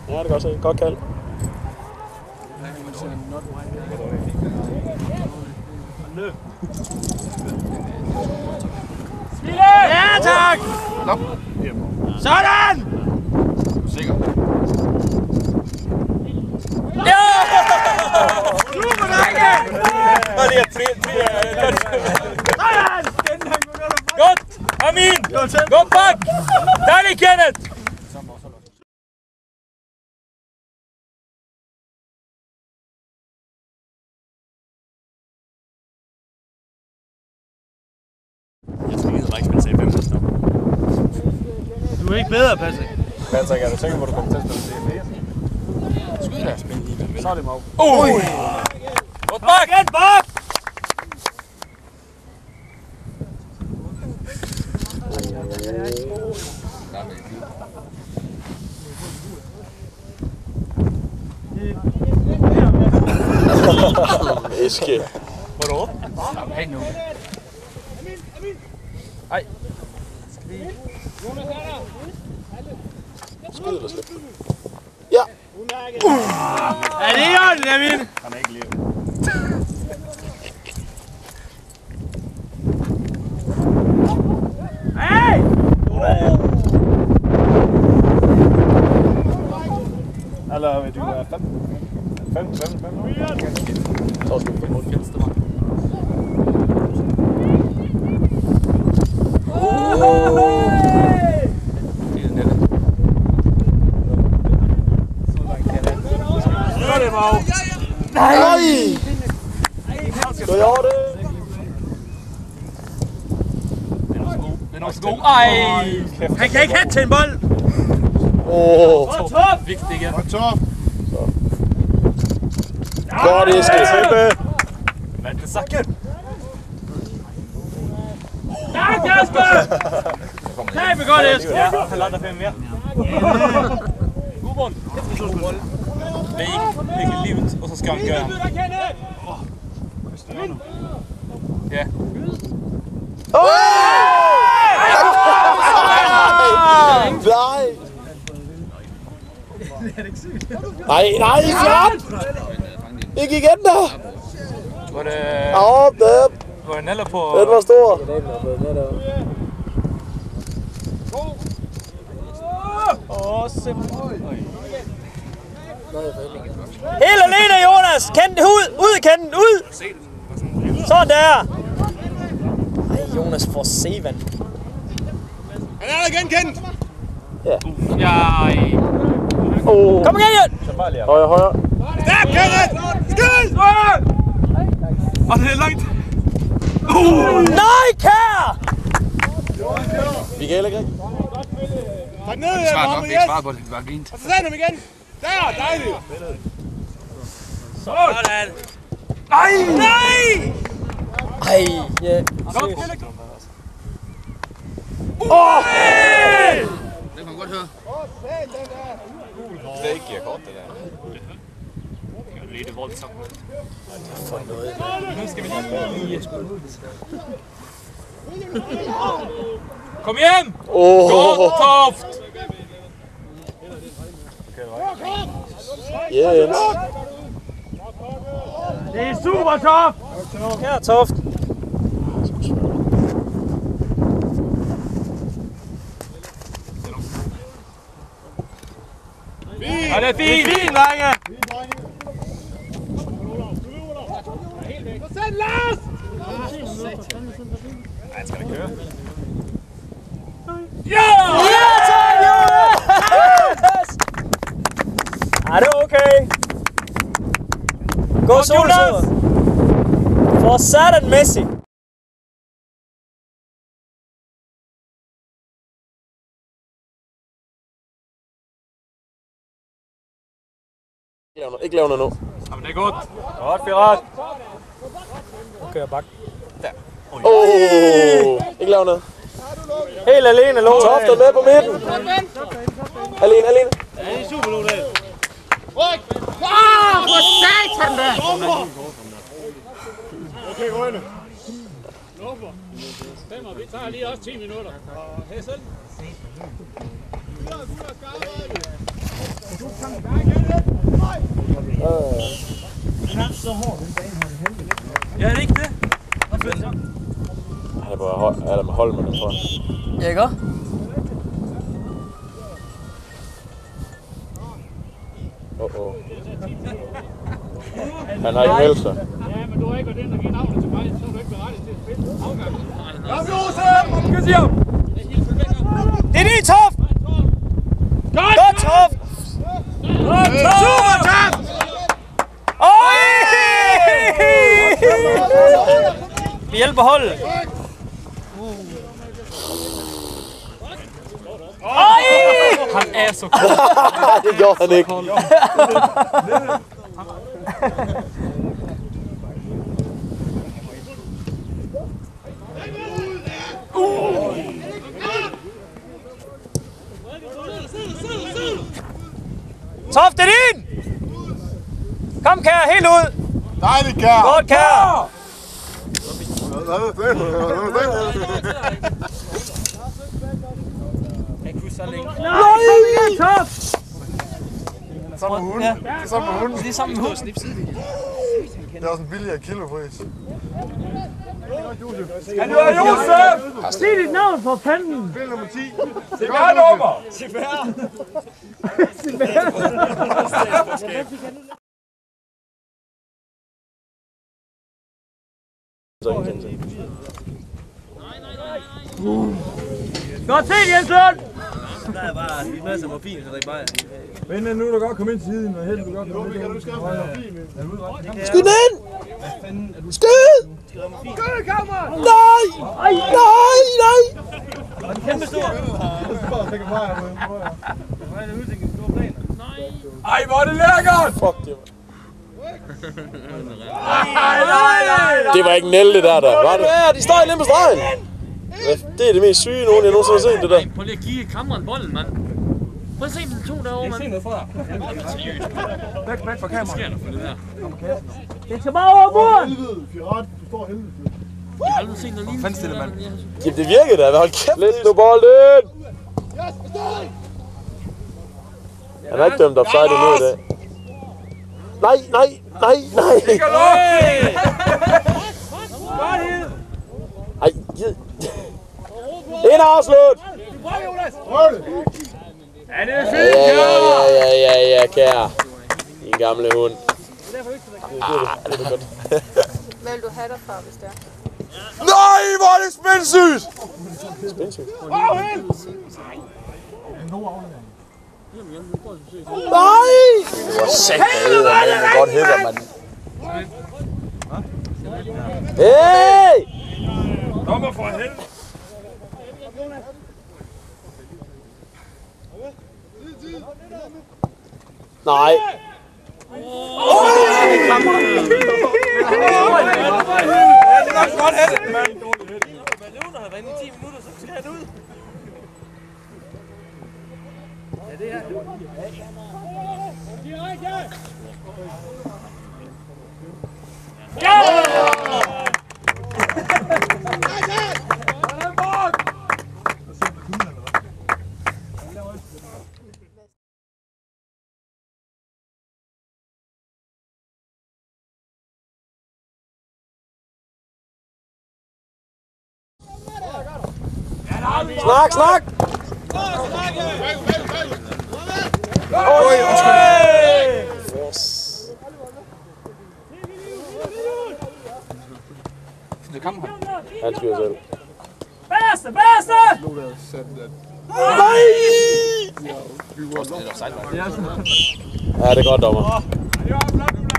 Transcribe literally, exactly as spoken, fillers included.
Ja, det kan godt se. Godt kald. Ja, tak! Sådan! Sikker. Ja! Super, drenge! Bare lige at Sådan! Godt! Amin! Godt bak! Dejligt, Kenneth! Du er ikke bedre, Patrick. Patrick, er du sikker på, at du kommer til at spille C F? Skud da. Så er det mig. Ui! Godt bak! Igen, bak! Eske. Vadå? Hej nu. Ej. Skud eller slip. Ja. Er det i orden, Emil? Han er ikke lige. Hey! Eller vil du være fem? Fem, fem, fem? Så skal vi få mål. Nej! Nej! Gå i over det! Den er også god. Ej! Han kan ikke hætte til en bold! Åh! Godt top! Vigtigt igen. Godt top! Godt, Eske! Hvad er det sakken? Tak, Jasper! Tak, vi godt, Eske! Ja, han lander fem mere. God bold. Det er ikke livet, og så skal han gøre ham. Ja. Nej! Nej, nej, fjern! Ikke igen da! Var det... Åh, den! Var det Nella på... Den var stor! Åh, simpelthen. Helt alene, Jonas! Kend det ud! Ud, kend den ud! Sådan der! Ej, Jonas får sevand. Han er der igen, Kent! Ja. Ja. Oh. Kom igen, Jørgen! Højre, højre. Stærk, Kenneth! Skyd! Og det er langt. Uh. Nej, kær! Vi kan heller ikke. Tak ned, jeg Svar kommer nok, det igen. er svar på det. Det var fint. Og så send ham igen. Der, dejligt. Sådan! Nej! Nej! Ej, ja. Godt. Åh! Det kan man godt høre. Det er ikke giver kort, det der. Det er lidt voldsomt. For noget. Nu skal vi lige... Kom hjem! Åh! Godt, Toft! Ja, Jens. Det er super, Toft! Her, Toft. Ja, det er fint! Det er fint, drenge! Send Lars! Han skal da køre. Ja! Ja, tak, Jonas! Er det okay? Gå, Solsøder! For satan Messi! Ikke lave noget nu. Jamen, det er godt. Godt, Firat. Okay, bak. Åh! Oh. Ikke lave noget. Helt alene, lå. Toft er med på midten. Alene, alene. Ja, det er super, lå det. Ryk! Ah, for satan da! Okay, Rønne. Stemmer, vi tager lige også ti minutter. Og Hessel. hold med det, tror jeg. Ja, ikke også? Åh, åh. Han har ikke meldt sig. Ja, men du har ikke været inde og give navnet til mig, så er du ikke berettiget til at spille. Afgang. Kom, Josef! Skal sige op! Det er din, Toft! Godt! Godt, Toft! Super, Toft! Øj! Vi hjælper holdet. Øj! Han er så cool. Det gjorde han ikke. Toft, det er din! Kom, Kjær, helt ud! Dejligt, Kjær! Godt, Kjær! Nej! Toft! Sammen med hunden. Ja. Sammen med hunden. Det er sammen med hunden. Det er også en billigere kilopris. Kan du have Josef? Sig dit navn for fanden! Bil nummer ti. C P R-nummer! Godt set, Jens Lund! Der er bare en masse morfin, så det er bare... Men nu er du godt komme ind til siden, og heldig du godt komme ind til Skyd den ind! Skyd! Skyd, kammerat! Nej! Nej! Nej! Kæmpe stor! Ej, hvor er det lækkert! Fuck det, Ej, nej, nej! det var ikke Nelle, det der, der. Var det? Ja, de står inde på stregen. Det er det mest syge, nogen jeg nogensinde har set, det der. Prøv lige at give kammeren bolden, mand. Prøv at se den to derovre, mand. Se noget fra. Væk, væk fra kameraet. Hvad sker der for det der? Det er så meget over muren! Pirat, du står helvede. Jeg har aldrig set noget lignende. Fandstille, mand. Jamen, det virkede da. Hold kæft. Lidt nu bolden. Han har ikke dømt offside endnu i dag. Nej, nej, nej, nej. Ikke lov! Ej, gid. Ind og afslut. Ja, det er Ja, fint, ja, Kjær! ja, ja, ja, Kjær. Din gamle hund. Ah, det er godt. Hvad vil du have derfra, hvis det er? Nej, hvor er det spændsygt! Spændsygt? Nej! Hvor sæt det er, man godt hætter, mand. Hey! Dommer for helvede! Nej. Godt hættet, mand! Leone har været inde i ti minutter, så skal han ud. Snak, snak! Oj, Han styrer selv. Bagerste, bagerste! Nej! Ja, det er godt, dommer.